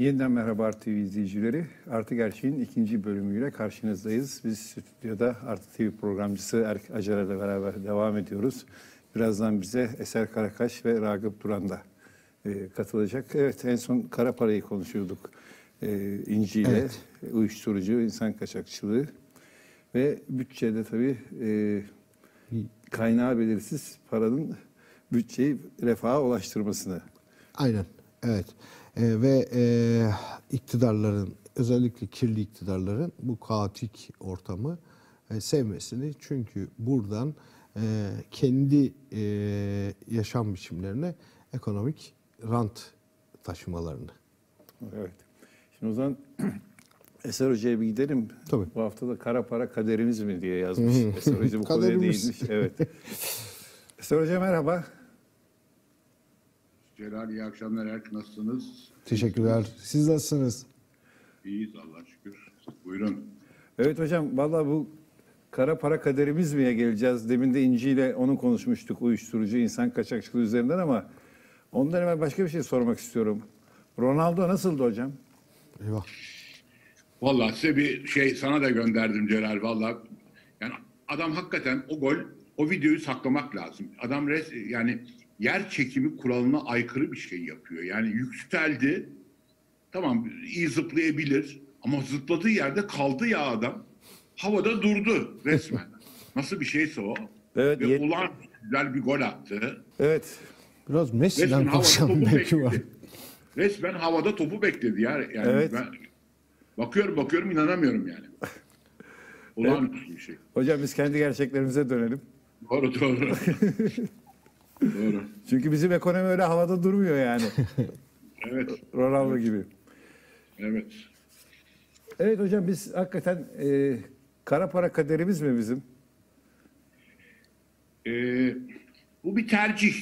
Yeniden merhaba Artı TV izleyicileri. Artı Gerçeğin ikinci bölümüyle karşınızdayız. Biz stüdyoda Artı TV programcısı Erk Acar ile beraber devam ediyoruz. Birazdan bize Eser Karakaş ve Ragıp Duran da katılacak. Evet, en son kara parayı konuşuyorduk. İnci ile, evet. Uyuşturucu, insan kaçakçılığı ve bütçede tabii kaynağı belirsiz paranın bütçeyi refaha ulaştırmasını. Aynen, evet. Ve iktidarların, özellikle kirli iktidarların bu kaotik ortamı sevmesini, çünkü buradan kendi yaşam biçimlerine ekonomik rant taşımalarını. Evet. Şimdi o zaman Eser Hoca'ya bir gidelim. Tabii. Bu hafta da kara para kaderimiz mi diye yazmış. Eser Hoca bu konuya değinmiş. Evet. Eser Hoca merhaba. Celal, iyi akşamlar. Erk, nasılsınız? Teşekkürler. Siz nasılsınız? İyiyiz Allah'a şükür. Buyurun. Evet hocam, vallahi bu kara para kaderimiz miye geleceğiz. Demin de İnci ile onu konuşmuştuk, uyuşturucu, insan kaçakçılığı üzerinden, ama ondan hemen başka bir şey sormak istiyorum. Ronaldo nasıldı hocam? Eyvah. Vallahi size bir şey sana da gönderdim Celal. Vallahi yani adam hakikaten o gol, o videoyu saklamak lazım. Adam yani yer çekimi kuralına aykırı bir şey yapıyor. Yani yükseldi. Tamam, iyi zıplayabilir ama zıpladığı yerde kaldı ya adam. Havada durdu resmen. Nasıl bir şeyse o. Evet. Ve ulan güzel bir gol attı. Evet. Biraz Messi'den konuşalım belki var. Resmen havada topu bekledi ya. Yani evet. Ben bakıyorum inanamıyorum yani. Olağanüstü bir şey. Hocam biz kendi gerçeklerimize dönelim. Doğru. Doğru. Çünkü bizim ekonomi öyle havada durmuyor yani. Evet. Ronaldo gibi. Evet. Evet hocam, biz hakikaten kara para kaderimiz mi bizim? Bu bir tercih.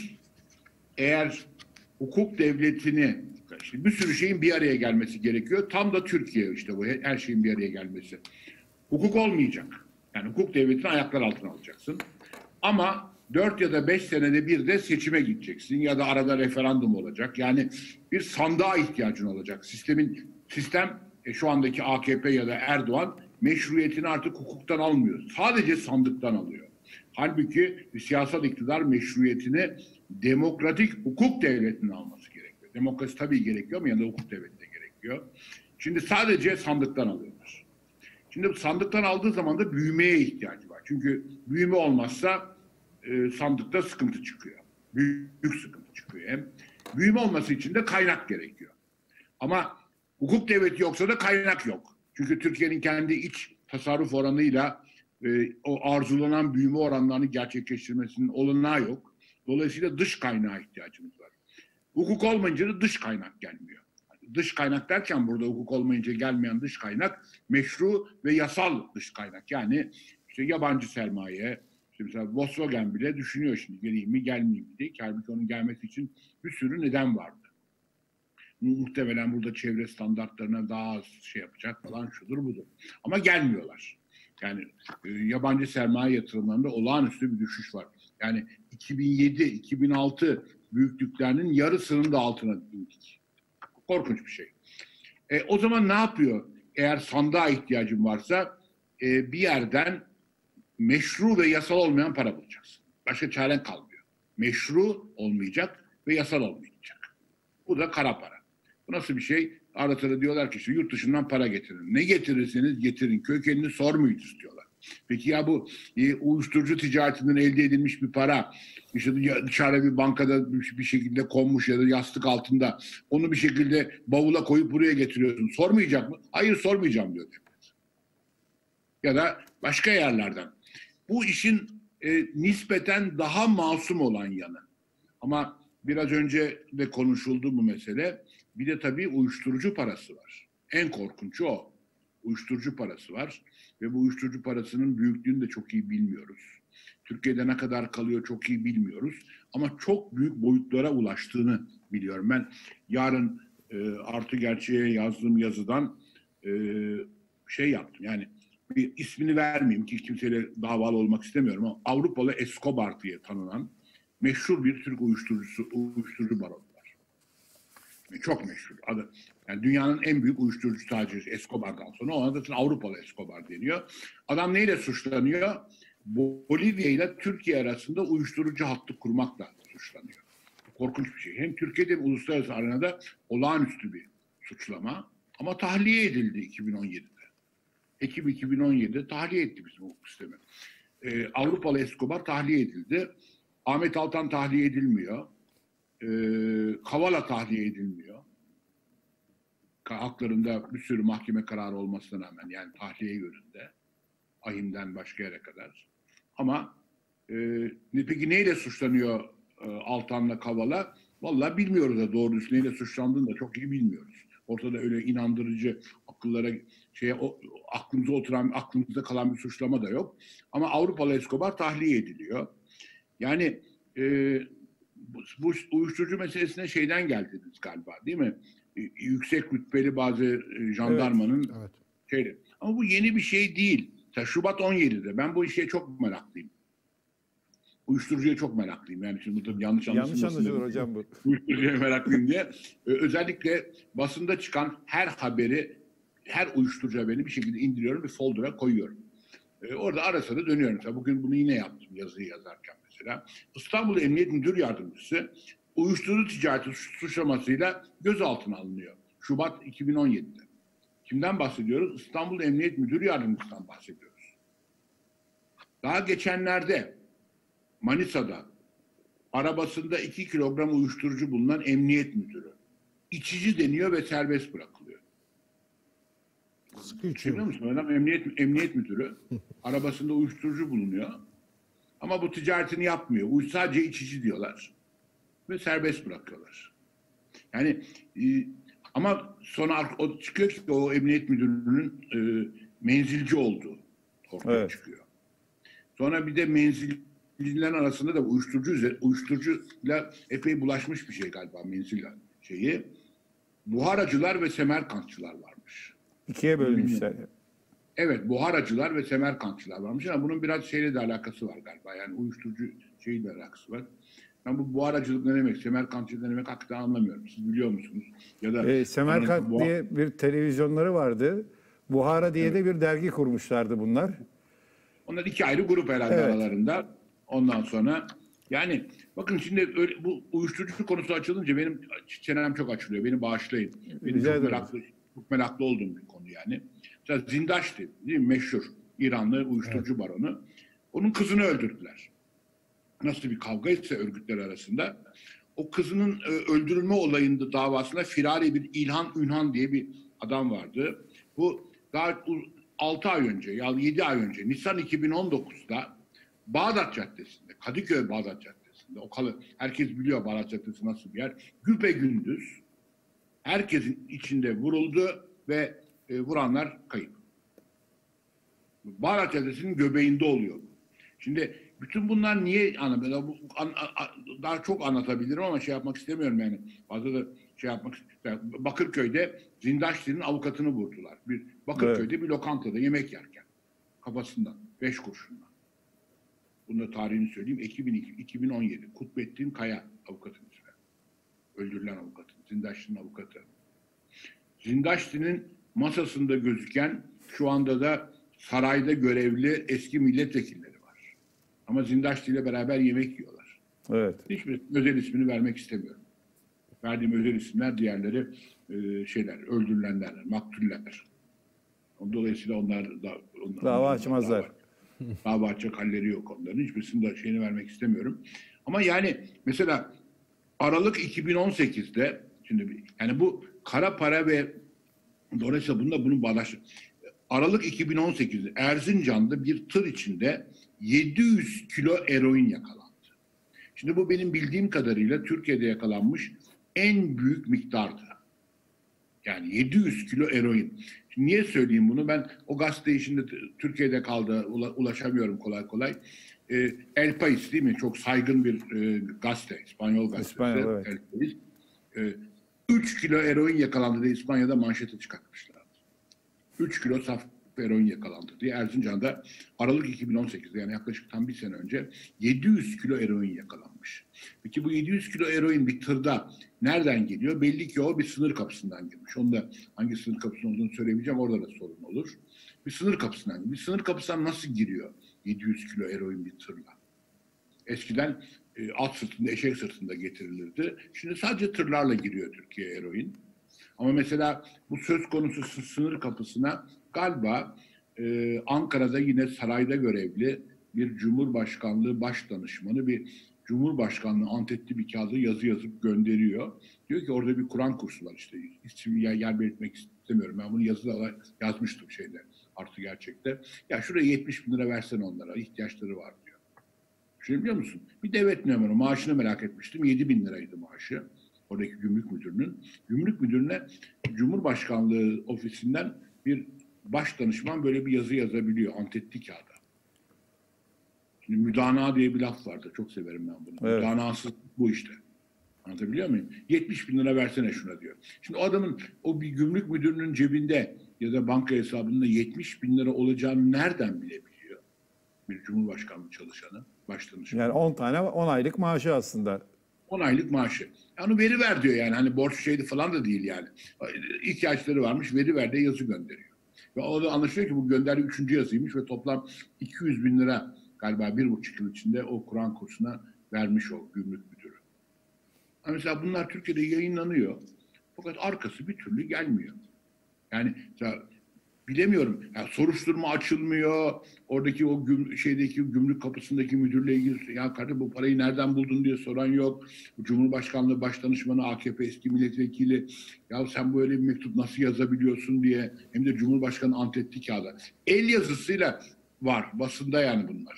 Eğer hukuk devletini, işte bir sürü şeyin bir araya gelmesi gerekiyor. Tam da Türkiye işte bu, her şeyin bir araya gelmesi. Hukuk olmayacak. Yani hukuk devletini ayaklar altına alacaksın. Ama 4 ya da 5 senede bir de seçime gideceksin ya da arada referandum olacak. Yani bir sandığa ihtiyacın olacak. Sistem şu andaki AKP ya da Erdoğan meşruiyetini artık hukuktan almıyor. Sadece sandıktan alıyor. Halbuki siyasal iktidar meşruiyetini demokratik hukuk devletinin alması gerekiyor. Demokrasi tabii gerekiyor ama yanında hukuk devleti de gerekiyor. Şimdi sadece sandıktan alıyorlar. Şimdi sandıktan aldığı zaman da büyümeye ihtiyacı var. Çünkü büyüme olmazsa sandıkta sıkıntı çıkıyor. Büyük sıkıntı çıkıyor. Hem büyüme olması için de kaynak gerekiyor. Ama hukuk devleti yoksa da kaynak yok. Çünkü Türkiye'nin kendi iç tasarruf oranıyla o arzulanan büyüme oranlarını gerçekleştirmesinin olanağı yok. Dolayısıyla dış kaynağa ihtiyacımız var. Hukuk olmayınca da dış kaynak gelmiyor. Dış kaynak derken burada hukuk olmayınca gelmeyen dış kaynak meşru ve yasal dış kaynak. Yani işte yabancı sermaye, işte mesela Volkswagen bile düşünüyor şimdi geleyim mi gelmeyeyim mi diye. Halbuki onun gelmesi için bir sürü neden vardı. Muhtemelen burada çevre standartlarına daha az şey yapacak falan, şudur budur. Ama gelmiyorlar. Yani yabancı sermaye yatırımlarında olağanüstü bir düşüş var. Yani 2007-2006 büyüklüklerinin yarısının da altına indik. Korkunç bir şey. O zaman ne yapıyor? Eğer sandığa ihtiyacın varsa bir yerden meşru ve yasal olmayan para bulacaksın. Başka çaren kalmıyor. Meşru olmayacak ve yasal olmayacak. Bu da kara para. Bu nasıl bir şey? Ara sıra diyorlar ki işte yurt dışından para getirin. Ne getirirseniz getirin. Kökenini sormayacağız diyorlar. Peki ya bu uyuşturucu ticaretinden elde edilmiş bir para, işte dışarıda bir bankada bir şekilde konmuş ya da yastık altında, onu bir şekilde bavula koyup buraya getiriyorsun. Sormayacak mı? Hayır, sormayacağım diyor devlet. Ya da başka yerlerden. Bu işin nispeten daha masum olan yanı. Ama biraz önce de konuşuldu bu mesele. Bir de tabii uyuşturucu parası var. En korkunçu o. Uyuşturucu parası var. Ve bu uyuşturucu parasının büyüklüğünü de çok iyi bilmiyoruz. Türkiye'de ne kadar kalıyor çok iyi bilmiyoruz. Ama çok büyük boyutlara ulaştığını biliyorum. Ben yarın Artı Gerçeğe yazdığım yazıdan şey yaptım. Yani bir ismini vermeyeyim ki kimseyle davalı olmak istemiyorum ama Avrupalı Escobar diye tanınan meşhur bir Türk uyuşturucu baronu var. Çok meşhur. Yani dünyanın en büyük uyuşturucu taciri Escobar'dan sonra ona da Avrupalı Escobar deniyor. Adam neyle suçlanıyor? Bolivya ile Türkiye arasında uyuşturucu hattı kurmakla suçlanıyor. Korkunç bir şey. Hem Türkiye'de hem uluslararası arenada olağanüstü bir suçlama. Ama tahliye edildi 2017'de. Ekim 2017'de tahliye etti bizim hukuk sistemi. Avrupalı Escobar tahliye edildi. Ahmet Altan tahliye edilmiyor. Kavala tahliye edilmiyor. Haklarında bir sürü mahkeme kararı olmasına rağmen, yani tahliye yönünde, ahimden başka yere kadar. Ama peki neyle suçlanıyor Altan'la Kavala? Vallahi bilmiyoruz da, doğru düzgün neyle suçlandığını da çok iyi bilmiyoruz. Ortada öyle inandırıcı, akıllara aklımıza oturan, aklımızda kalan bir suçlama da yok. Ama Avrupalı Escobar tahliye ediliyor. Yani bu uyuşturucu meselesine şeyden geldiniz galiba, değil mi? Yüksek rütbeli bazı jandarmanın Evet. şeyleri. Ama bu yeni bir şey değil. Şubat 17'de ben bu işe çok meraklıyım. Uyuşturucuya çok meraklıyım. Yani şimdi burada yanlış anlaşılır hocam bu. Uyuşturucuya meraklıyım diye. Özellikle basında çıkan her haberi, her uyuşturucu haberini bir şekilde indiriyorum, bir folder'a koyuyorum. Orada ara sıra dönüyorum. Mesela bugün bunu yine yaptım yazıyı yazarken mesela. İstanbul Emniyet Müdür Yardımcısı uyuşturucu ticareti suçlamasıyla gözaltına alınıyor. Şubat 2017'de. Kimden bahsediyoruz? İstanbul Emniyet Müdür Yardımcısından bahsediyoruz. Daha geçenlerde Manisa'da arabasında 2 kilogram uyuşturucu bulunan emniyet müdürü içici deniyor ve serbest bırakılıyor. Sıkı içiyor. Biliyor musun? Adam emniyet müdürü arabasında uyuşturucu bulunuyor. Ama bu ticaretini yapmıyor. Sadece içici diyorlar. Ve serbest bırakıyorlar. Yani ama sonra o çıkıyor ki o emniyet müdürünün menzilci olduğu ortaya çıkıyor. Sonra bir de menzilcilerin arasında da uyuşturucuyla epey bulaşmış bir şey galiba menzil şeyi. Buharacılar ve semerkantçılar varmış. İkiye bölünmüşler. Evet, buharacılar ve semerkantçılar varmış ama bunun biraz şeyle de alakası var galiba. Yani uyuşturucu şeyle alakası var. Ben bu buharacılık ne demek, semerkantçılık ne demek hakikaten anlamıyorum. Siz biliyor musunuz? Ya da Semerkant diye bir televizyonları vardı. Buhara diye de bir dergi kurmuşlardı bunlar. Onlar iki ayrı grup herhalde aralarında. Ondan sonra yani bakın şimdi öyle, bu uyuşturucu konusu açılınca benim çenem çok açılıyor. Beni bağışlayın. Benim çok meraklı olduğum bir konu yani. Mesela Zindaşti, değil mi? Meşhur İranlı uyuşturucu baronu. Onun kızını öldürdüler. Nasıl bir kavga ise örgütler arasında. O kızının öldürülme olayında davasında firari bir İlhan Ünhan diye bir adam vardı. Bu daha 6 ay önce ya 7 ay önce Nisan 2019'da Bağdat Caddesi'nde, Kadıköy Bağdat Caddesi'nde, herkes biliyor Bağdat Caddesi nasıl bir yer. Güpegündüz herkesin içinde vuruldu ve vuranlar kayıp. Bağdat Caddesi'nin göbeğinde oluyor. Şimdi bütün bunlar niye daha çok anlatabilirim ama şey yapmak istemiyorum yani. Fazla da şey yapmak istemiyorum. Bakırköy'de Zindaşti'nin avukatını vurdular. Bakırköy'de bir lokantada yemek yerken. Kafasından 5 kurşunla. Bunun da tarihini söyleyeyim. 2017. Kutbettin Kaya avukatın ismi. Öldürülen avukatın. Zindaşti'nin avukatı. Zindaşti'nin masasında gözüken şu anda da sarayda görevli eski milletvekilleri var. Ama Zindaşti ile beraber yemek yiyorlar. Evet. Hiçbir özel ismini vermek istemiyorum. Verdiğim özel isimler diğerleri öldürülenler, maktuller. Dolayısıyla onlar dava açmazlar. Dava açacak halleri yok onların. Hiçbirisinin de şeyini vermek istemiyorum. Ama yani mesela Aralık 2018'de şimdi yani bu kara para ve dolayısıyla bunun bağdaşı. Aralık 2018'de Erzincan'da bir tır içinde 700 kilo eroin yakalandı. Şimdi bu benim bildiğim kadarıyla Türkiye'de yakalanmış en büyük miktardı. Yani 700 kilo eroin. Şimdi niye söyleyeyim bunu? Ben o gazeteyi şimdi Türkiye'de kaldı, ulaşamıyorum kolay kolay. El País değil mi? Çok saygın bir gazete, İspanyol gazetesi. İspanyol, evet. El País. 3 kilo eroin yakalandı diye İspanya'da manşete çıkartmışlar. 3 kilo saf eroin yakalandı diye. Erzincan'da Aralık 2018'de, yani yaklaşık tam bir sene önce 700 kilo eroin yakalanmış. Peki bu 700 kilo eroin bir tırda nereden geliyor? Belli ki o bir sınır kapısından girmiş. Onu da hangi sınır kapısının olduğunu söyleyebileceğim. Orada da sorun olur. Bir sınır kapısından girmiş. Bir sınır kapısından nasıl giriyor 700 kilo eroin bir tırla? Eskiden at sırtında, eşek sırtında getirilirdi. Şimdi sadece tırlarla giriyor Türkiye'ye eroin. Ama mesela bu söz konusu sınır kapısına galiba Ankara'da yine sarayda görevli bir Cumhurbaşkanlığı Başdanışmanı bir Cumhurbaşkanlığı antetli bir kağıda yazı yazıp gönderiyor. Diyor ki orada bir Kur'an kursu var işte. İsim yer belirtmek istemiyorum. Ben bunu yazıda yazmıştım şeyde. Artı gerçekte. Ya şuraya 70 bin lira versen onlara. İhtiyaçları var diyor. Şimdi biliyor musun? Bir devlet memuru maaşını merak etmiştim. 7 bin liraydı maaşı. Oradaki gümrük müdürünün. Gümrük müdürüne Cumhurbaşkanlığı ofisinden bir baş danışman böyle bir yazı yazabiliyor antetli kağıda. Şimdi müdana diye bir laf vardı. Çok severim ben bunu. Evet. Müdanasız bu işte. Anlatabiliyor muyum? 70 bin lira versene şuna diyor. Şimdi o adamın, o bir gümrük müdürünün cebinde ya da banka hesabında 70 bin lira olacağını nereden bilebiliyor? Bir Cumhurbaşkanlığı çalışanı, baş danışmanı. Yani 10 tane 10 aylık maaşı aslında. 10 aylık maaşı. Yani veri ver diyor yani. Hani borç şeydi falan da değil yani. İhtiyaçları varmış, veri ver diye yazı gönderiyor. Ve o da anlaşılıyor ki bu gönderi 3. yazıymış ve toplam 200 bin lira galiba 1,5 yıl içinde o Kur'an kursuna vermiş o gümrük müdürü. Yani mesela bunlar Türkiye'de yayınlanıyor. Fakat arkası bir türlü gelmiyor. Yani bilemiyorum. Yani soruşturma açılmıyor. Oradaki o şeydeki gümrük kapısındaki müdürle ilgili ya kardeşim bu parayı nereden buldun diye soran yok. Cumhurbaşkanlığı Başdanışmanı, AKP eski milletvekili ya sen böyle bir mektup nasıl yazabiliyorsun diye, hem de Cumhurbaşkanı antetli kağıda. El yazısıyla var. Basında yani bunlar.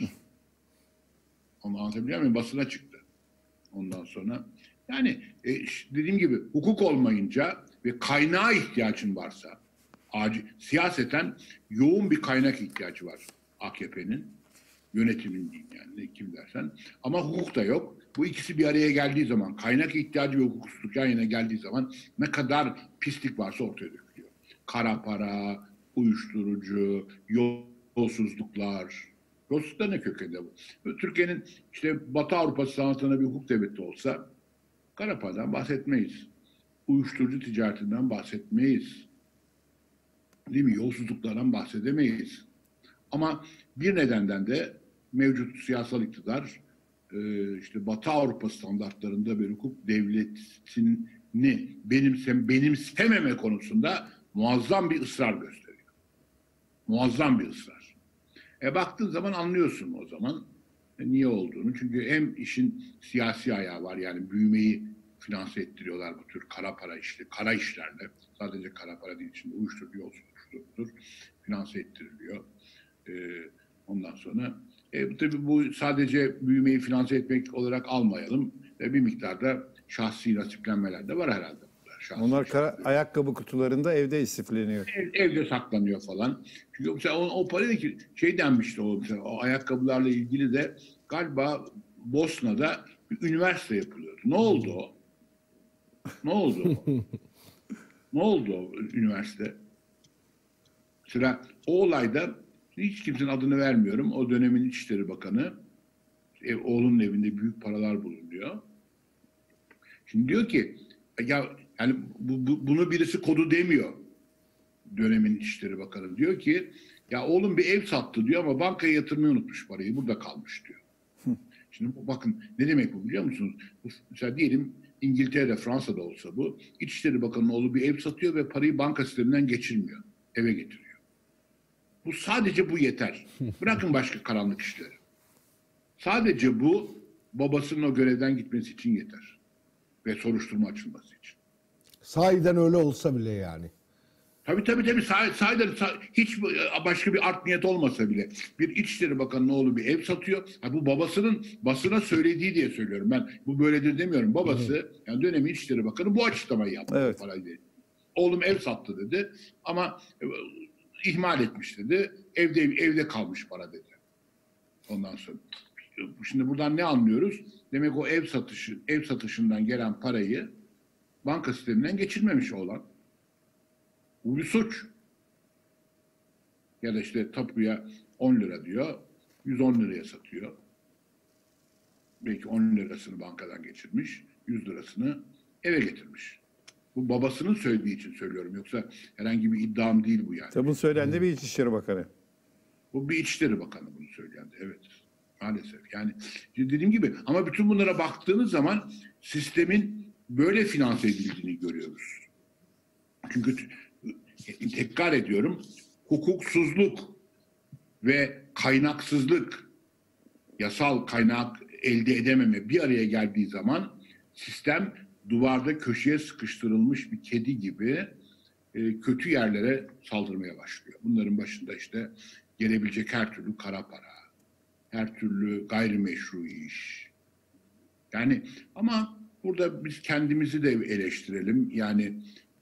Onu anlatabiliyor muyum? Basına çıktı. Ondan sonra yani dediğim gibi hukuk olmayınca ve kaynağa ihtiyacın varsa, siyaseten yoğun bir kaynak ihtiyacı var AKP'nin, yönetimin diyeyim yani kim dersen. Ama hukuk da yok. Bu ikisi bir araya geldiği zaman, kaynak ihtiyacı ve hukuksuzluk yan yana geldiği zaman ne kadar pislik varsa ortaya dökülüyor. Kara para, uyuşturucu, yolsuzluklar. Yolsuzluklar ne kökende bu? Türkiye'nin işte Batı Avrupa sanatına bir hukuk devleti olsa kara paradan bahsetmeyiz. Uyuşturucu ticaretinden bahsetmeyiz. Değil mi? Yolsuzluklardan bahsedemeyiz. Ama bir nedenden de mevcut siyasal iktidar işte Batı Avrupa standartlarında bir hukuk devletini benimsememe konusunda muazzam bir ısrar gösteriyor. Muazzam bir ısrar. Baktığın zaman anlıyorsun o zaman niye olduğunu. Çünkü hem işin siyasi ayağı var, yani büyümeyi finanse ettiriyorlar bu tür kara para işleri, kara işlerle. Sadece kara para değil, içinde uyuşturucu, yolsuzluktur, finanse ettiriliyor. Ondan sonra tabii bu sadece büyümeyi finanse etmek olarak almayalım. Bir miktarda şahsi nasiplenmeler de var herhalde. Onlar ayakkabı kutularında evde istifleniyor. Evde saklanıyor falan. Çünkü mesela o parayla ki şey denmişti o ayakkabılarla ilgili de galiba Bosna'da bir üniversite yapılıyordu. Ne oldu o? Ne oldu o? Ne oldu o üniversite? Mesela o olayda hiç kimsenin adını vermiyorum. O dönemin İçişleri Bakanı oğlunun evinde büyük paralar bulunuyor. Şimdi diyor ki ya yani bunu birisi kodu demiyor. Dönemin İçişleri Bakanı diyor ki ya oğlum bir ev sattı diyor ama bankaya yatırmayı unutmuş parayı. Burada kalmış diyor. Şimdi bakın ne demek bu biliyor musunuz? Mesela diyelim İngiltere'de, Fransa'da olsa bu. İçişleri Bakanı'nın oğlu bir ev satıyor ve parayı banka sisteminden geçirmiyor. Eve getiriyor. Bu sadece bu yeter. Bırakın başka karanlık işleri. Sadece bu babasının o görevden gitmesi için yeter. Ve soruşturma açılması için. Sahiden öyle olsa bile yani. Tabii. Sahiden hiç başka bir art niyet olmasa bile bir İçişleri Bakanı'nın oğlu bir ev satıyor. Bu babasının basına söylediği diye söylüyorum. Ben bu böyledir demiyorum. Babası yani dönemin İçişleri Bakanı bu açıklamayı yaptı. Evet. Oğlum ev sattı dedi ama ihmal etmiş dedi. Evde kalmış para dedi. Ondan sonra şimdi buradan ne anlıyoruz? Demek o ev satışından gelen parayı banka sisteminden geçirmemiş olan. Bu bir suç. Ya da işte tapuya 10 lira diyor, 110 liraya satıyor. Belki 10 lirasını bankadan geçirmiş, 100 lirasını eve getirmiş. Bu babasının söylediği için söylüyorum. Yoksa herhangi bir iddiam değil bu yani. Tabi bunu söyleyen de bir İçişleri Bakanı. Bu bir İçişleri Bakanı bunu söyleyen de. Evet. Maalesef. Yani dediğim gibi ama bütün bunlara baktığınız zaman sistemin böyle finanse edildiğini görüyoruz. Çünkü tekrar ediyorum, hukuksuzluk ve kaynaksızlık, yasal kaynak elde edememe bir araya geldiği zaman sistem duvarda köşeye sıkıştırılmış bir kedi gibi kötü yerlere saldırmaya başlıyor. Bunların başında işte gelebilecek her türlü kara para, her türlü gayrimeşru iş. Yani ama burada biz kendimizi de eleştirelim. Yani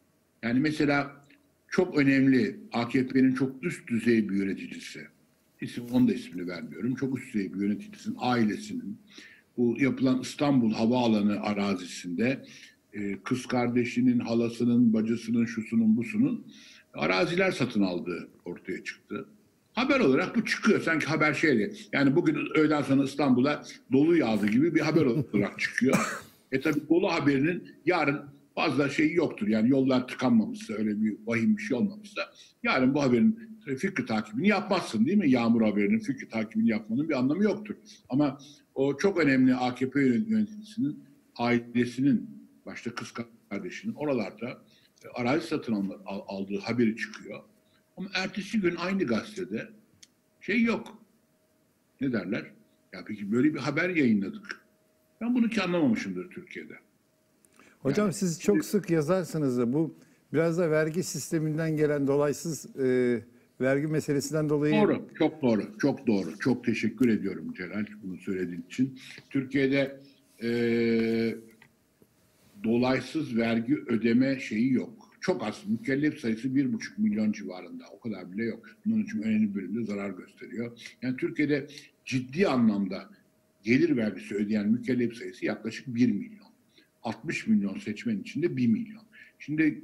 mesela çok önemli AKP'nin çok üst düzey bir yöneticisi. Onun da ismini vermiyorum. Çok üst düzey bir yöneticisinin ailesinin bu yapılan İstanbul Havaalanı arazisinde kız kardeşinin, halasının, bacısının, şusunun, busunun araziler satın aldığı ortaya çıktı. Haber olarak bu çıkıyor. Sanki haber şeydi. Yani bugün öğleden sonra İstanbul'a dolu yağdı gibi bir haber olarak çıkıyor. Tabii dolu haberinin yarın fazla şeyi yoktur. Yani yollar tıkanmamışsa, öyle bir vahim bir şey olmamışsa yarın bu haberin fikri takibini yapmazsın değil mi? Yağmur haberinin fikri takibini yapmanın bir anlamı yoktur. Ama o çok önemli AKP yöneticisinin ailesinin, başta kız kardeşinin oralarda arazi satın aldığı haberi çıkıyor. Ama ertesi gün aynı gazetede şey yok. Ne derler? Ya peki böyle bir haber yayınladık. Ben bunu hiç anlamamışımdır Türkiye'de. Hocam Yani, siz çok sık yazarsınız da bu biraz da vergi sisteminden gelen dolaysız vergi meselesinden dolayı... Doğru, çok doğru, çok doğru. Çok teşekkür ediyorum Celal bunu söylediğin için. Türkiye'de dolaysız vergi ödeme şeyi yok. Çok az. Mükellef sayısı 1,5 milyon civarında. O kadar bile yok. Bunun için önemli bir bölümde zarar gösteriyor. Yani Türkiye'de ciddi anlamda gelir vergisi ödeyen mükellef sayısı yaklaşık 1 milyon. 60 milyon seçmen içinde 1 milyon. Şimdi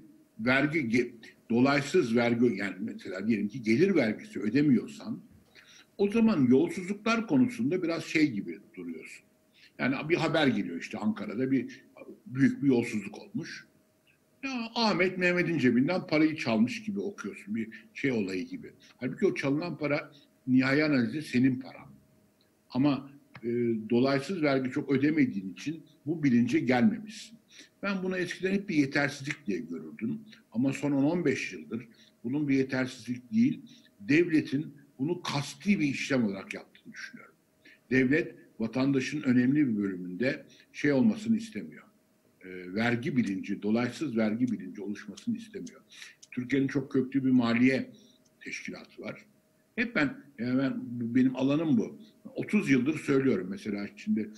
dolaysız vergi, yani mesela diyelim ki gelir vergisi ödemiyorsan o zaman yolsuzluklar konusunda biraz şey gibi duruyorsun. Yani bir haber geliyor işte Ankara'da büyük bir yolsuzluk olmuş. Ya Ahmet Mehmet'in cebinden parayı çalmış gibi okuyorsun, bir şey olayı gibi. Halbuki o çalınan para nihai analizde senin paran. Ama dolaysız vergi çok ödemediğin için bu bilince gelmemişsin. Ben bunu eskiden hep bir yetersizlik diye görürdüm. Ama son 10-15 yıldır bunun bir yetersizlik değil, devletin bunu kasti bir işlem olarak yaptığını düşünüyorum. Devlet vatandaşın önemli bir bölümünde şey olmasını istemiyor. Vergi bilinci, dolaysız vergi bilinci oluşmasını istemiyor. Türkiye'nin çok köklü bir maliye teşkilatı var. Hep benim alanım bu. 30 yıldır söylüyorum mesela şimdi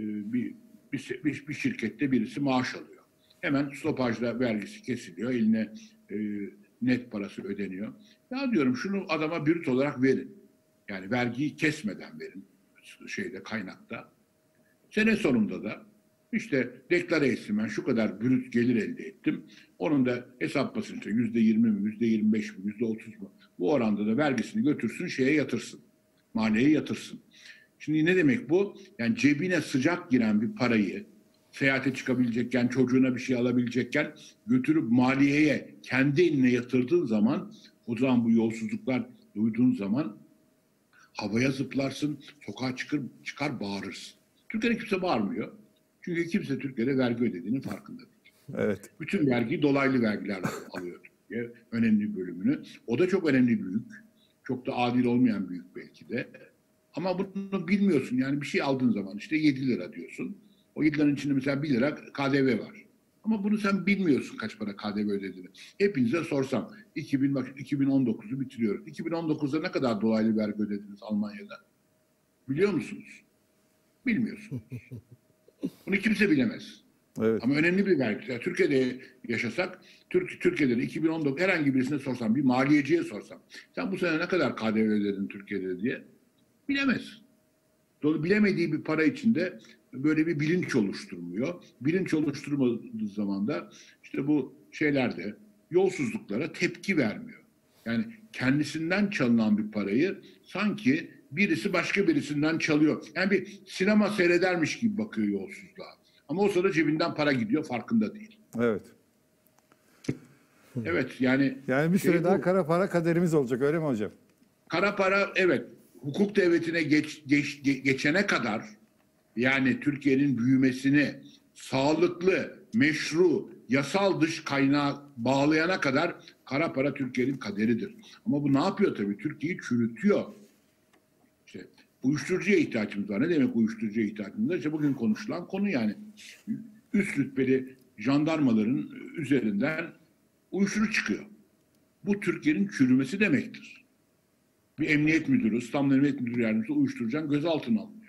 bir şirkette birisi maaş alıyor. Hemen stopajda vergisi kesiliyor, eline net parası ödeniyor. Ya diyorum şunu adama brüt olarak verin. Yani vergiyi kesmeden verin kaynakta. Sene sonunda da işte deklare etsin ben şu kadar brüt gelir elde ettim. Onun da hesaplasın işte %20 mi, %25 mi, %30 mu? Bu oranda da vergisini götürsün şeye yatırsın. Maliyeye yatırsın. Şimdi ne demek bu? Yani cebine sıcak giren bir parayı seyahate çıkabilecekken, çocuğuna bir şey alabilecekken götürüp maliyeye kendi eline yatırdığın zaman o zaman bu yolsuzluklar duyduğun zaman havaya zıplarsın, sokağa çıkar bağırırsın. Türkiye'de kimse bağırmıyor. Çünkü kimse Türkiye'de vergi ödediğinin farkında değil. Evet. Bütün vergiyi dolaylı vergilerle alıyor Türkiye. Önemli bir bölümünü. O da çok önemli büyük. Çok da adil olmayan büyük belki de. Ama bunu bilmiyorsun. Yani bir şey aldığın zaman işte 7 lira diyorsun. O 7 liranın içinde mesela 1 lira KDV var. Ama bunu sen bilmiyorsun kaç para KDV ödediğini. Hepinize sorsam 2019'u bitiriyoruz. 2019'da ne kadar dolaylı vergi ödediniz Almanya'da? Biliyor musunuz? Bilmiyorsunuz. Bunu kimse bilemez. Evet. Ama önemli bir vergi. Yani Türkiye'de yaşasak, Türkiye'de de 2019 herhangi birisine sorsam, bir maliyeciye sorsam, sen bu sene ne kadar KDV ödedin Türkiye'de diye bilemez. Dolayısıyla bilemediği bir para içinde böyle bir bilinç oluşturmuyor. Bilinç oluşturmadığı zaman da işte bu şeylerde yolsuzluklara tepki vermiyor. Yani kendisinden çalınan bir parayı sanki birisi başka birisinden çalıyor. Yani bir sinema seyredermiş gibi bakıyor yolsuzluğa. Ama o sırada cebinden para gidiyor, farkında değil. Evet. Evet, yani Yani bir süre bu. daha kara para kaderimiz olacak, öyle mi hocam? Kara para, evet, hukuk devletine geçene kadar, yani Türkiye'nin büyümesini sağlıklı, meşru, yasal dış kaynağı bağlayana kadar kara para Türkiye'nin kaderidir. Ama bu ne yapıyor tabii? Türkiye'yi çürütüyor. İşte uyuşturucuya ihtiyacımız var. Ne demek uyuşturucuya ihtiyacımız var? İşte bugün konuşulan konu yani. Üst rütbeli jandarmaların üzerinden uyuşturucu çıkıyor. Bu Türkiye'nin çürümesi demektir. Bir emniyet müdürü, İstanbul Emniyet Müdürü Yardımcısı uyuşturucudan gözaltına alınıyor.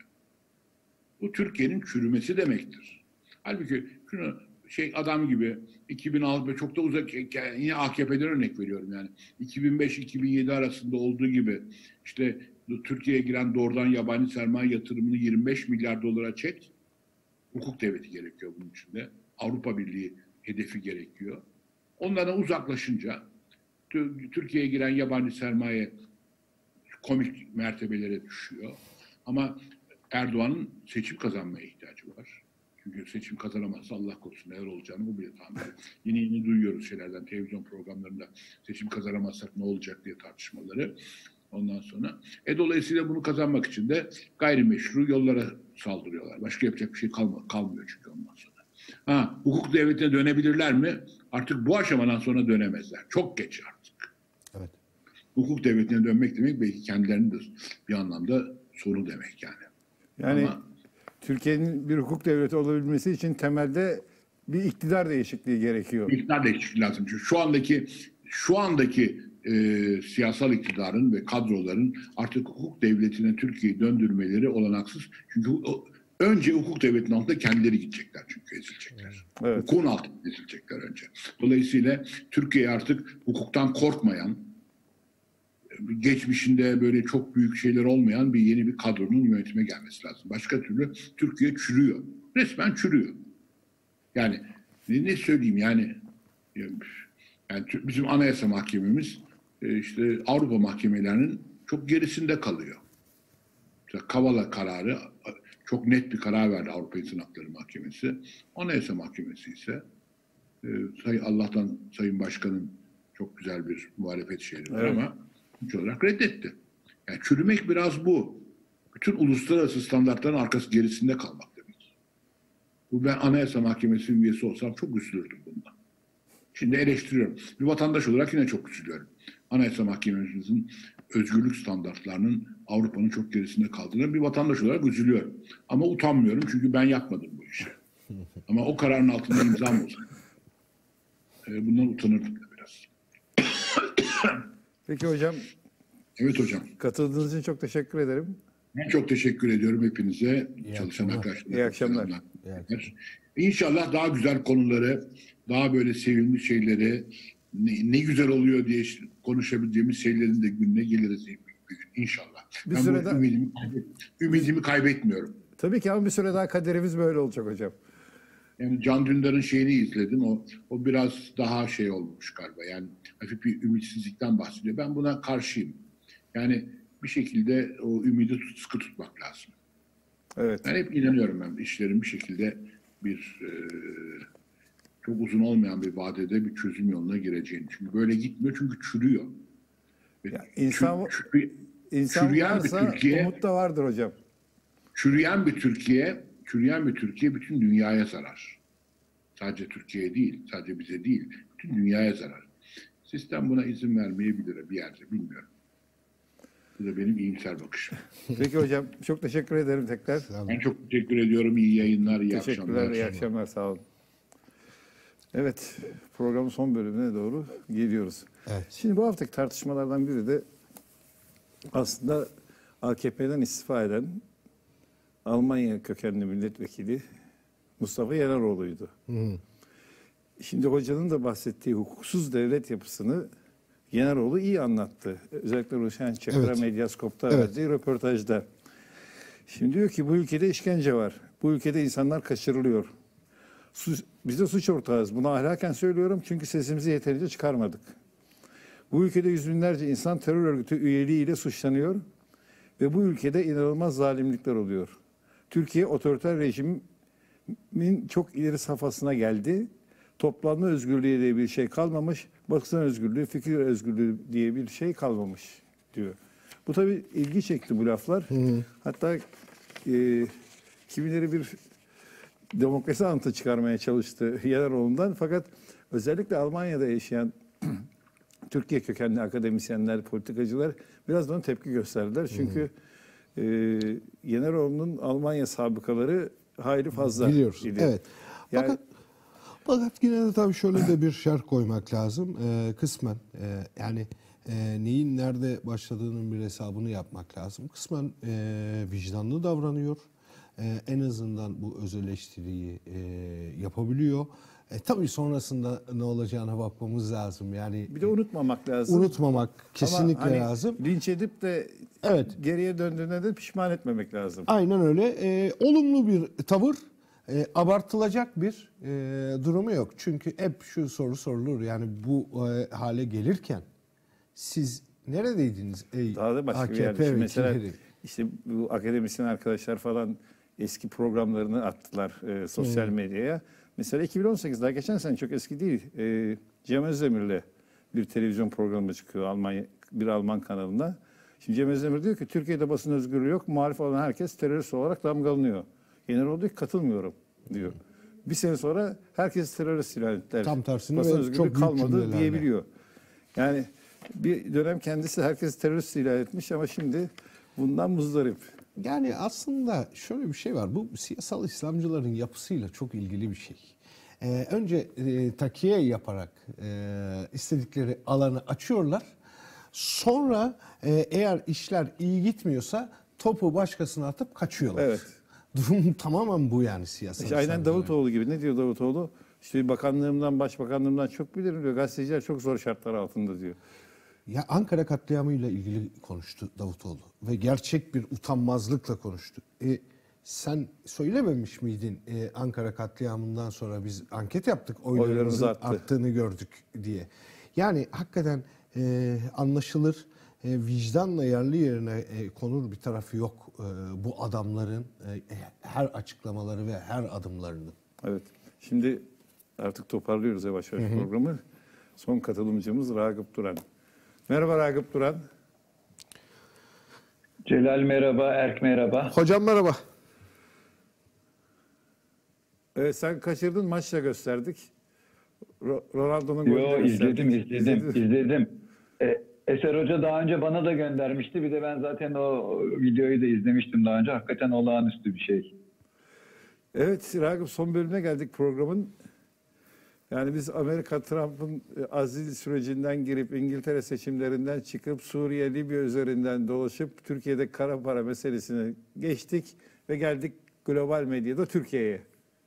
Bu Türkiye'nin çürümesi demektir. Halbuki şunu adam gibi 2006 çok da uzak, yine AKP'den örnek veriyorum yani. 2005-2007 arasında olduğu gibi işte Türkiye'ye giren doğrudan yabancı sermaye yatırımını 25 milyar dolara çek. Hukuk devleti gerekiyor bunun için de. Avrupa Birliği hedefi gerekiyor. Onlardan uzaklaşınca Türkiye'ye giren yabancı sermaye komik mertebelere düşüyor. Ama Erdoğan'ın seçim kazanmaya ihtiyacı var. Çünkü seçim kazanamazsa Allah korusun neler olacağını bu bile tahmin ediyor. Yeni duyuyoruz şeylerden, televizyon programlarında seçim kazanamazsak ne olacak diye tartışmaları. Ondan sonra. Dolayısıyla bunu kazanmak için de gayrimeşru yollara saldırıyorlar. Başka yapacak bir şey kalmıyor çünkü ondan sonra. Hukuk devletine dönebilirler mi? Artık bu aşamadan sonra dönemezler. Çok geç artık. Evet. Hukuk devletine dönmek demek belki kendilerinin de bir anlamda sonu demek yani. Yani Ama Türkiye'nin bir hukuk devleti olabilmesi için temelde bir iktidar değişikliği gerekiyor. iktidar değişikliği lazım. Çünkü şu andaki siyasal iktidarın ve kadroların artık hukuk devletine Türkiye'yi döndürmeleri olanaksız. Çünkü önce hukuk devletinin altında kendileri gidecekler çünkü ezilecekler. Evet. Hukukun altında ezilecekler önce. Dolayısıyla Türkiye artık hukuktan korkmayan, geçmişinde böyle çok büyük şeyler olmayan yeni bir kadronun yönetime gelmesi lazım. Başka türlü Türkiye çürüyor. Resmen çürüyor. Yani ne söyleyeyim yani bizim Anayasa Mahkememiz işte Avrupa mahkemelerinin çok gerisinde kalıyor. İşte Kavala kararı çok net bir karar verdi Avrupa İnsan Hakları Mahkemesi. Anayasa Mahkemesi ise Allah'tan Sayın Başkan'ın çok güzel bir muhalefet şeyleri var ama sonuç olarak reddetti. Yani çürümek biraz bu. Bütün uluslararası standartların arkası gerisinde kalmak demek. Bu ben Anayasa Mahkemesi üyesi olsam çok üzülürdüm bundan. Şimdi eleştiriyorum. Bir vatandaş olarak yine çok üzülüyorum. Anayasa Mahkememizin özgürlük standartlarının Avrupa'nın çok gerisinde kaldığını bir vatandaş olarak üzülüyorum. Ama utanmıyorum çünkü ben yapmadım bu işi. Ama o kararın altında imzam olsaydı bundan utanırdım da biraz. Peki hocam. Evet hocam. Katıldığınız için çok teşekkür ederim. Ben çok teşekkür ediyorum hepinize. Çalışan arkadaşlar. İyi akşamlar. İnşallah daha güzel konuları, daha böyle sevimli şeyleri, ne güzel oluyor diye konuşabileceğimiz şeylerin de gününe geliriz inşallah. Ben ümidimi kaybetmiyorum. Tabii ki ama bir süre daha kaderimiz böyle olacak hocam. Yani Can Dündar'ın şeyini izledim. O biraz daha olmuş galiba. Yani hafif bir ümitsizlikten bahsediyor. Ben buna karşıyım. Yani bir şekilde o ümidi sıkı tutmak lazım. Evet. Ben hep inanıyorum işlerin bir şekilde çok uzun olmayan bir vadede bir çözüm yoluna gireceğini. Çünkü böyle gitmiyor çünkü çürüyor. Ya insan çürüyen varsa bir Türkiye, umut da vardır hocam. Çürüyen bir Türkiye bütün dünyaya zarar. Sadece Türkiye'ye değil, sadece bize değil, bütün dünyaya zarar. Sistem buna izin vermeyebilir bir yerde, bilmiyorum. Bu da benim iyimser bakışım. Peki hocam, çok teşekkür ederim tekrar. Ben çok teşekkür ediyorum. İyi yayınlar, iyi akşamlar. Teşekkürler, iyi akşamlar, sağ olun. Evet, programın son bölümüne doğru geliyoruz. Evet. Şimdi bu haftaki tartışmalardan biri de aslında AKP'den istifa eden Almanya kökenli milletvekili Mustafa Yeneroğlu'ydu. Şimdi hocanın da bahsettiği hukuksuz devlet yapısını Yeneroğlu iyi anlattı. Özellikle Ruşen Çakır'a Medyaskop'ta verdiği röportajda. Şimdi diyor ki bu ülkede işkence var. Bu ülkede insanlar kaçırılıyor. Biz de suç ortağız. Bunu ahlaken söylüyorum çünkü sesimizi yeterince çıkarmadık. Bu ülkede yüz binlerce insan terör örgütü üyeliğiyle suçlanıyor ve bu ülkede inanılmaz zalimlikler oluyor. Türkiye otoriter rejimin çok ileri safhasına geldi. Toplanma özgürlüğü diye bir şey kalmamış, basın özgürlüğü, fikir özgürlüğü diye bir şey kalmamış diyor. Bu tabii ilgi çekti bu laflar. Hatta kimileri bir demokrasi anıtı çıkarmaya çalıştı Yeneroğlu'ndan. Fakat özellikle Almanya'da yaşayan Türkiye kökenli akademisyenler, politikacılar biraz buna tepki gösterdiler. Çünkü Yeneroğlu'nun Almanya sabıkaları hayli fazla. Biliyoruz. idi. Evet. Yani, Fakat yine de tabii şöyle de bir şerh koymak lazım. Kısmen yani neyin nerede başladığının bir hesabını yapmak lazım. Kısmen vicdanlı davranıyor. En azından bu öz eleştiriyi yapabiliyor. Tabii sonrasında ne olacağına bakmamız lazım. Yani bir de unutmamak lazım. unutmamak kesinlikle Ama hani lazım. linç edip de Evet. geriye döndüğüne de pişman etmemek lazım. Aynen öyle. Olumlu bir tavır, abartılacak bir durumu yok. Çünkü hep şu soru sorulur. Yani bu hale gelirken siz neredeydiniz ey Daha da başka bir AKP yerde. Mesela vekilleri? işte bu akademisyen arkadaşlar falan eski programlarını attılar sosyal medyaya. Mesela 2018 daha geçen sene, çok eski değil. Cem Özdemir'le bir televizyon programı çıkıyor bir Alman kanalında. Şimdi Cem Özdemir diyor ki Türkiye'de basın özgürlüğü yok. Muhalif olan herkes terörist olarak damgalanıyor. Yeneroğlu diyor ki katılmıyorum diyor. Bir sene sonra herkes terörist ilan ettiler. Tam tersine basın ve özgürlüğü çok büyük kalmadı cümlelerle. diyebiliyor. Yani bir dönem kendisi herkes terörist ilan etmiş ama şimdi bundan muzdarip. Yani aslında şöyle bir şey var. Bu siyasal İslamcıların yapısıyla çok ilgili bir şey. Önce takiye yaparak istedikleri alanı açıyorlar. Sonra eğer işler iyi gitmiyorsa topu başkasına atıp kaçıyorlar. Evet. Durum tamamen bu yani siyasal İşte aynen İslamcıların. Davutoğlu gibi. Ne diyor Davutoğlu? İşte bakanlığımdan, başbakanlığımdan çok bilirim diyor. Gazeteciler çok zor şartlar altında diyor. Ya Ankara katliamıyla ilgili konuştu Davutoğlu ve gerçek bir utanmazlıkla konuştu. Sen söylememiş miydin Ankara katliamından sonra biz anket yaptık, oylarımızın arttığını gördük diye. Yani hakikaten anlaşılır, vicdanla yerli yerine konur bir tarafı yok bu adamların her açıklamaları ve her adımlarının. Evet. Şimdi artık toparlıyoruz yavaş yavaş programı. Son katılımcımız Ragıp Duran. Merhaba Ragıp Duran. Celal merhaba, Erk merhaba. Hocam merhaba. Evet, sen kaçırdın, maçla gösterdik. Ronaldo'nun Yo, golünü izledim. gösterdik. Eser Hoca daha önce bana da göndermişti. Bir de ben zaten o videoyu da izlemiştim daha önce. Hakikaten olağanüstü bir şey. Evet Ragıp, son bölümüne geldik programın. Yani biz Amerika Trump'ın azil sürecinden girip İngiltere seçimlerinden çıkıp Suriye, Libya üzerinden dolaşıp Türkiye'de kara para meselesine geçtik ve geldik global medyada Türkiye'ye.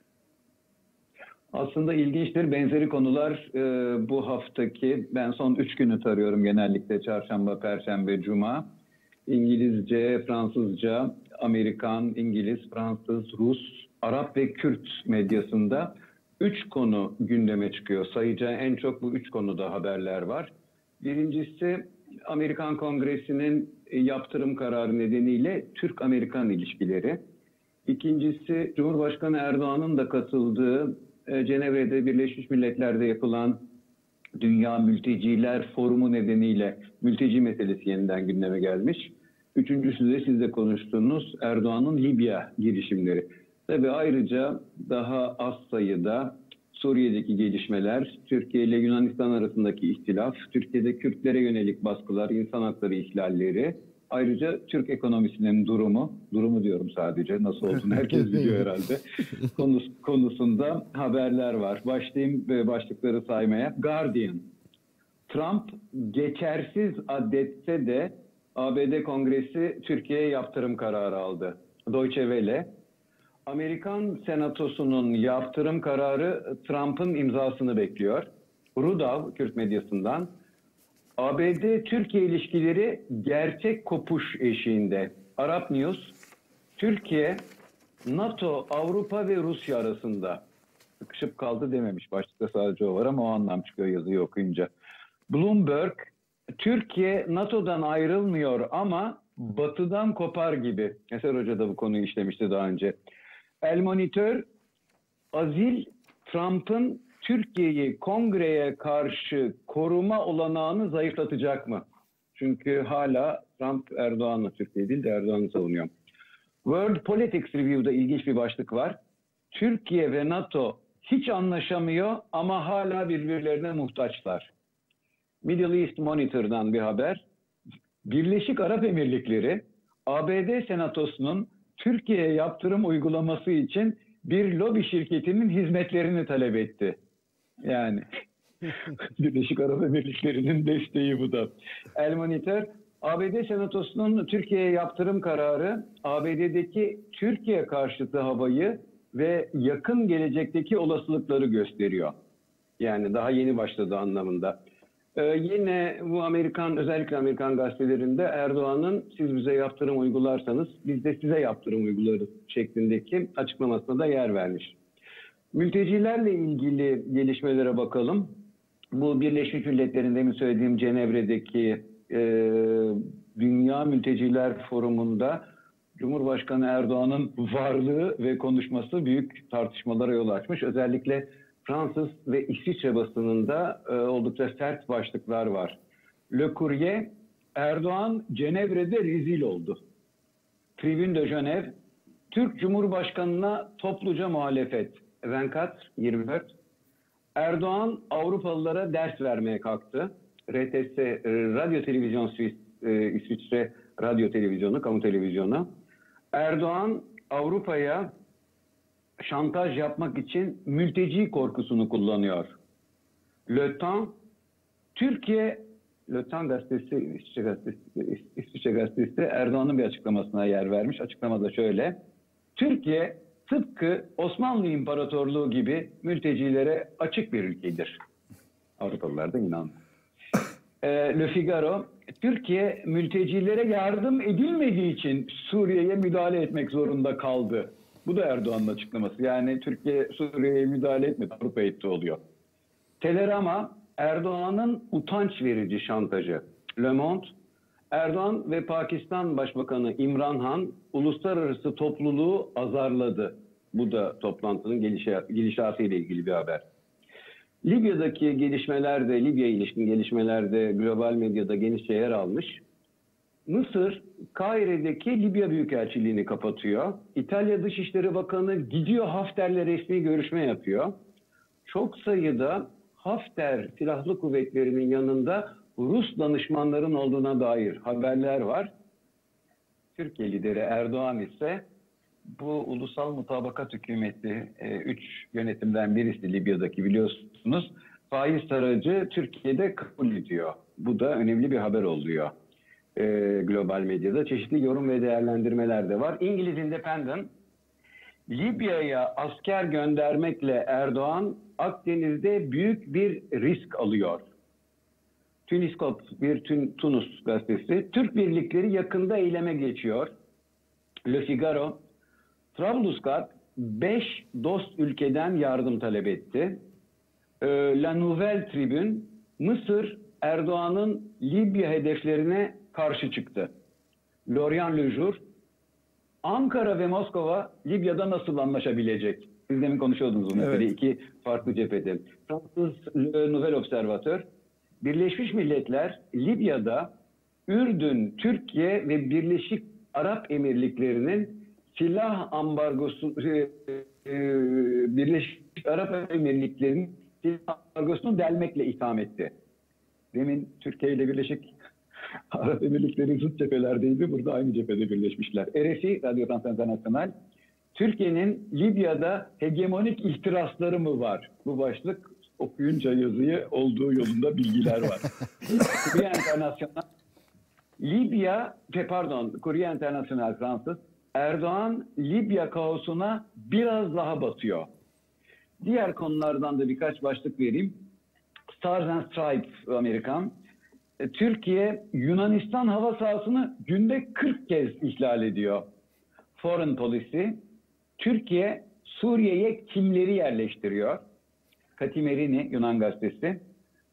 Aslında ilginçtir. Benzeri konular bu haftaki, ben son 3 günü tarıyorum genellikle, çarşamba, perşembe, cuma. İngilizce, Fransızca, Amerikan, İngiliz, Fransız, Rus, Arap ve Kürt medyasında 3 konu gündeme çıkıyor. Sayacağı en çok bu 3 konuda haberler var. Birincisi, Amerikan Kongresi'nin yaptırım kararı nedeniyle Türk-Amerikan ilişkileri. İkincisi, Cumhurbaşkanı Erdoğan'ın da katıldığı Cenevre'de Birleşmiş Milletler'de yapılan Dünya Mülteciler Forumu nedeniyle mülteci meselesi yeniden gündeme gelmiş. Üçüncüsü de siz de konuştuğunuz Erdoğan'ın Libya girişimleri. Tabii ayrıca daha az sayıda Suriye'deki gelişmeler, Türkiye ile Yunanistan arasındaki ihtilaf, Türkiye'de Kürtlere yönelik baskılar, insan hakları ihlalleri, ayrıca Türk ekonomisinin durumu diyorum sadece, nasıl olduğunu herkes biliyor herhalde, konusunda haberler var. Başlayayım başlıkları saymaya. Guardian, Trump geçersiz addetse de ABD Kongresi Türkiye'ye yaptırım kararı aldı. Deutsche Welle, Amerikan Senatosu'nun yaptırım kararı Trump'ın imzasını bekliyor. Rudaw, Kürt medyasından, ABD-Türkiye ilişkileri gerçek kopuş eşiğinde. Arap News, Türkiye, NATO, Avrupa ve Rusya arasında. Sıkışıp kaldı dememiş. Başlıkta sadece o var ama o anlam çıkıyor yazıyı okuyunca. Bloomberg, Türkiye NATO'dan ayrılmıyor ama Batı'dan kopar gibi. Eser Hoca da bu konuyu işlemişti daha önce. El Monitor, azil Trump'ın Türkiye'yi kongreye karşı koruma olanağını zayıflatacak mı? Çünkü hala Trump Erdoğan'la, Türkiye değil de Erdoğan'ı savunuyor. World Politics Review'da ilginç bir başlık var. Türkiye ve NATO hiç anlaşamıyor ama hala birbirlerine muhtaçlar. Middle East Monitor'dan bir haber. Birleşik Arap Emirlikleri, ABD Senatosu'nun Türkiye'ye yaptırım uygulaması için bir lobi şirketinin hizmetlerini talep etti. Yani Birleşik Arap Emirlikleri'nin desteği bu da. El Monitor, ABD Senatosu'nun Türkiye'ye yaptırım kararı, ABD'deki Türkiye karşıtı havayı ve yakın gelecekteki olasılıkları gösteriyor. Yani daha yeni başladı anlamında. Yine bu özellikle Amerikan gazetelerinde Erdoğan'ın siz bize yaptırım uygularsanız biz de size yaptırım uygularız şeklindeki açıklamasına da yer vermiş. Mültecilerle ilgili gelişmelere bakalım. Bu Birleşmiş Milletler'in demin söylediğim Cenevre'deki Dünya Mülteciler Forumu'nda Cumhurbaşkanı Erdoğan'ın varlığı ve konuşması büyük tartışmalara yol açmış. Özellikle Fransız ve İsviçre basınında oldukça sert başlıklar var. Le Courrier, Erdoğan Cenevre'de rezil oldu. Tribune de Genève, Türk Cumhurbaşkanı'na topluca muhalefet. 24, Erdoğan Avrupalılara ders vermeye kalktı. RTS, Radyo Televizyon İsviçre Radyo Televizyonu, kamu televizyonu. Erdoğan Avrupa'ya şantaj yapmak için mülteci korkusunu kullanıyor. Le Temps, Türkiye, Le Temps gazetesi, İsviçre gazetesi Erdoğan'ın bir açıklamasına yer vermiş. Açıklama da şöyle. Türkiye tıpkı Osmanlı İmparatorluğu gibi mültecilere açık bir ülkedir. Avrupalılar da inandı. Le Figaro, Türkiye mültecilere yardım edilmediği için Suriye'ye müdahale etmek zorunda kaldı. Bu da Erdoğan'ın açıklaması. Yani Türkiye Suriye'ye müdahale etmedi, Avrupa etti oluyor. Telerama, Erdoğan'ın utanç verici şantajı. Le Monde, Erdoğan ve Pakistan Başbakanı İmran Han uluslararası topluluğu azarladı. Bu da toplantının gidişatı ile ilgili bir haber. Libya'daki gelişmelerde, Libya'ya ilişkin gelişmelerde global medyada genişçe yer almış. Mısır, Kahire'deki Libya Büyükelçiliğini kapatıyor. İtalya Dışişleri Bakanı gidiyor Hafter'le resmi görüşme yapıyor. Çok sayıda Hafter silahlı kuvvetlerinin yanında Rus danışmanların olduğuna dair haberler var. Türkiye lideri Erdoğan ise bu ulusal mutabakat hükümeti 3 yönetimden birisi Libya'daki biliyorsunuz. Faiz taracı Türkiye'de kabul ediyor. Bu da önemli bir haber oluyor. Global medyada çeşitli yorum ve değerlendirmeler de var. İngiliz Independent, Libya'ya asker göndermekle Erdoğan Akdeniz'de büyük bir risk alıyor. Tuniskop, bir Tunus gazetesi, Türk birlikleri yakında eyleme geçiyor. Le Figaro, Trablusgarp 5 dost ülkeden yardım talep etti. La Nouvelle Tribune, Mısır Erdoğan'ın Libya hedeflerine karşı çıktı. L'Orient Le Jour, Ankara ve Moskova Libya'da nasıl anlaşabilecek? Siz demin konuşuyordunuz bu meseleyi. Evet. İki farklı cephede. Fransız Le Nouvel Observateur, Birleşmiş Milletler Libya'da Ürdün, Türkiye ve Birleşik Arap Emirlikleri'nin silah ambargosu, Birleşik Arap Emirlikleri'nin silah ambargosunu delmekle itham etti. Demin Türkiye ile Birleşik Arap Emirlikleri zıt cephelerdeydi. Burada aynı cephede birleşmişler. RFI, Radyo France International, Türkiye'nin Libya'da hegemonik ihtirasları mı var? Bu başlık okuyunca yazıyı olduğu yolunda bilgiler var. Courrier International, Courrier International Fransız, Erdoğan Libya kaosuna biraz daha batıyor. Diğer konulardan da birkaç başlık vereyim. Stars and Stripes Amerikan, Türkiye Yunanistan hava sahasını günde 40 kez ihlal ediyor. Foreign Policy, Türkiye Suriye'ye kimleri yerleştiriyor? Katimerini Yunan gazetesi.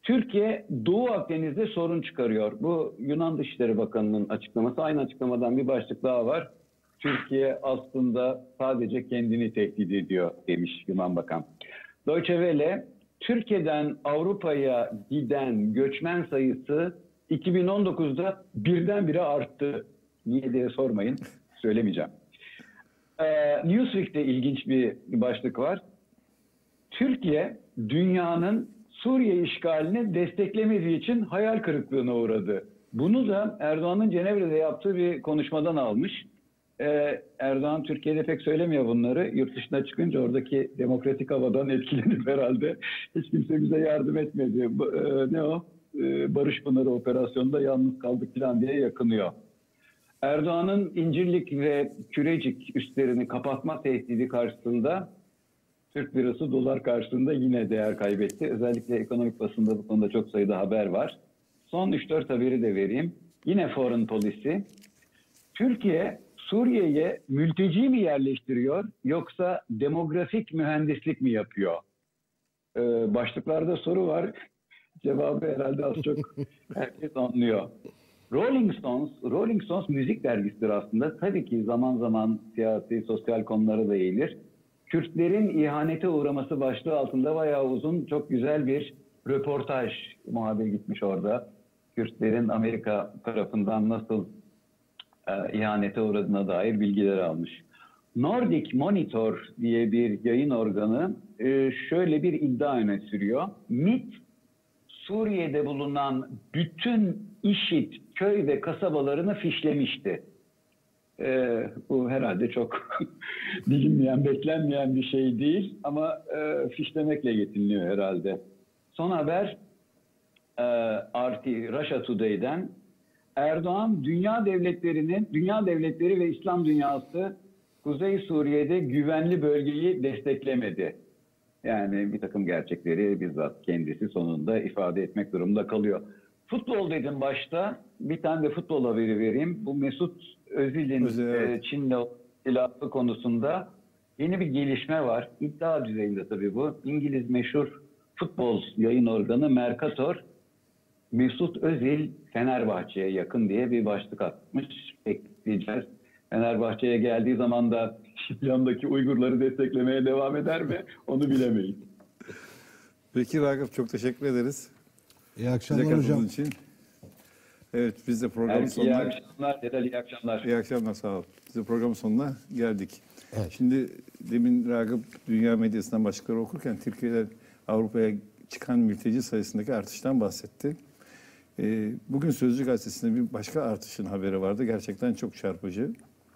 Türkiye Doğu Akdeniz'de sorun çıkarıyor. Bu Yunan Dışişleri Bakanı'nın açıklaması. Aynı açıklamadan bir başlık daha var. Türkiye aslında sadece kendini tehdit ediyor demiş Yunan Bakan. Deutsche Welle, Türkiye'den Avrupa'ya giden göçmen sayısı 2019'da birdenbire arttı. Niye diye sormayın, söylemeyeceğim. Newsweek'te ilginç bir başlık var. Türkiye, dünyanın Suriye işgalini desteklemediği için hayal kırıklığına uğradı. Bunu da Erdoğan'ın Cenevre'de yaptığı bir konuşmadan almış. Erdoğan Türkiye'de pek söylemiyor bunları. Yurt dışına çıkınca oradaki demokratik havadan etkilenip herhalde hiç kimse bize yardım etmedi. Barış Pınarı operasyonunda yalnız kaldık falan diye yakınıyor. Erdoğan'ın İncirlik ve Kürecik üslerini kapatma tehdidi karşısında Türk lirası dolar karşısında yine değer kaybetti. Özellikle ekonomik basında bu konuda çok sayıda haber var. Son 3-4 haberi de vereyim. Yine Foreign Policy. Türkiye Suriye'ye mülteci mi yerleştiriyor yoksa demografik mühendislik mi yapıyor? Başlıklarda soru var. Cevabı herhalde az çok herkes anlıyor. Rolling Stones müzik dergisidir aslında. Tabii ki zaman zaman siyasi, sosyal konulara da eğilir. Kürtlerin ihanete uğraması başlığı altında bayağı uzun, çok güzel bir röportaj. Muhabir gitmiş orada. Kürtlerin Amerika tarafından nasıl ihanete uğradığına dair bilgiler almış. Nordic Monitor diye bir yayın organı şöyle bir iddia öne sürüyor. MİT, Suriye'de bulunan bütün IŞİD köy ve kasabalarını fişlemişti. Bu herhalde çok bilinmeyen, beklenmeyen bir şey değil ama fişlemekle yetiniliyor herhalde. Son haber Russia Today'den. Erdoğan, dünya devletleri ve İslam dünyası Kuzey Suriye'de güvenli bölgeyi desteklemedi. Yani bir takım gerçekleri bizzat kendisi sonunda ifade etmek durumunda kalıyor. Futbol dedim başta. Bir tane de futbol haberi vereyim. Bu Mesut Özil'in Çin'le ilahı konusunda yeni bir gelişme var. İddia düzeyinde tabii bu. İngiliz meşhur futbol yayın organı Mercator, Mesut Özil Fenerbahçe'ye yakın diye bir başlık atmış. Bekleyeceğiz. Fenerbahçe'ye geldiği zaman da Şam'daki Uygurları desteklemeye devam eder mi? Onu bilemeyiz. Peki Ragıp, çok teşekkür ederiz. İyi akşamlar hocam. Için. Evet, biz de programın sonuna... İyi akşamlar. İyi akşamlar. İyi akşamlar, sağ ol. Biz de programın sonuna geldik. Evet. Şimdi demin Ragıp dünya medyasından başlıkları okurken Türkiye'den Avrupa'ya çıkan mülteci sayısındaki artıştan bahsetti. Bugün Sözcü Gazetesi'nde bir başka artışın haberi vardı. Gerçekten çok çarpıcı.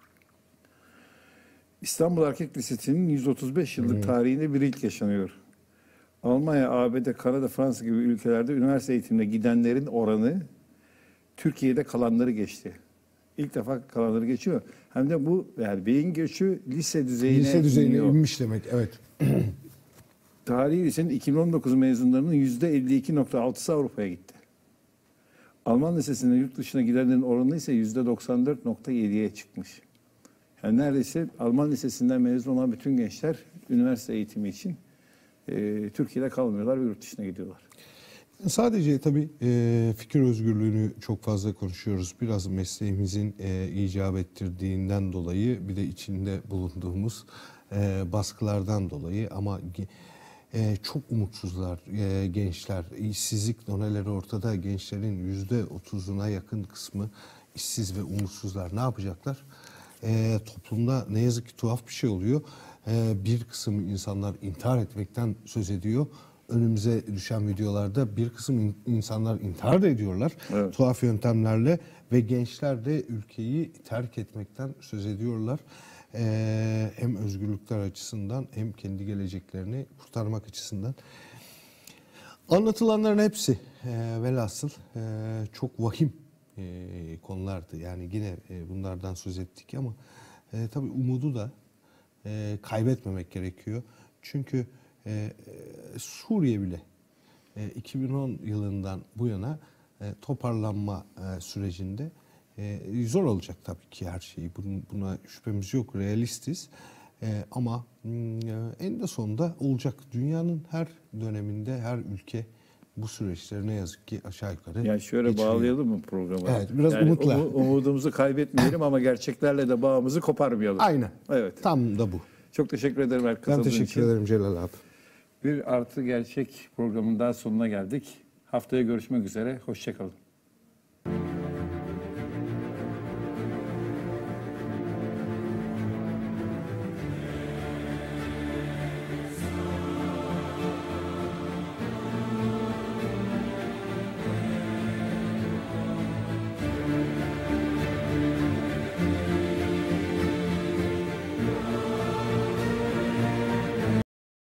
İstanbul Erkek Lisesi'nin 135 yıllık tarihinde bir ilk yaşanıyor. Almanya, ABD, Kanada, Fransa gibi ülkelerde üniversite eğitimine gidenlerin oranı Türkiye'de kalanları geçti. İlk defa kalanları geçiyor. Hem de bu yani beyin göçü lise düzeyine inmiş demek. Evet. Tarihi lisenin 2019 mezunlarının %52.6'sı Avrupa'ya gitti. Alman lisesinde yurt dışına gidenlerin oranı ise %94.7'ye çıkmış. Yani neredeyse Alman lisesinden mezun olan bütün gençler üniversite eğitimi için Türkiye'de kalmıyorlar ve yurt dışına gidiyorlar. Sadece tabii fikir özgürlüğünü çok fazla konuşuyoruz. Biraz mesleğimizin icap ettirdiğinden dolayı, bir de içinde bulunduğumuz baskılardan dolayı, ama çok umutsuzlar gençler. İşsizlik doneleri ortada. Gençlerin %30'una yakın kısmı işsiz ve umutsuzlar. Ne yapacaklar? Toplumda ne yazık ki tuhaf bir şey oluyor. Bir kısım insanlar intihar etmekten söz ediyor. Önümüze düşen videolarda bir kısım insanlar intihar da ediyorlar. Evet. Tuhaf yöntemlerle ve gençler de ülkeyi terk etmekten söz ediyorlar. Hem özgürlükler açısından hem kendi geleceklerini kurtarmak açısından. Anlatılanların hepsi velhasıl çok vahim konulardı. Yani yine bunlardan söz ettik ama tabii umudu da kaybetmemek gerekiyor. Çünkü Suriye bile 2010 yılından bu yana toparlanma sürecinde zor olacak tabii ki her şey. Buna şüphemiz yok, realistiz. Ama en de sonunda olacak. Dünyanın her döneminde her ülke bu süreçleri ne yazık ki aşağı yukarı Yani şöyle geçiriyor. bağlayalım mı programı? Evet, biraz umutla. Umudumuzu kaybetmeyelim ama gerçeklerle de bağımızı koparmayalım. Aynen. Evet. Tam da bu. Çok teşekkür ederim Ben katıldığın teşekkür için. ederim Celal abi. Bir Artı Gerçek programının daha sonuna geldik. Haftaya görüşmek üzere. Hoşça kalın.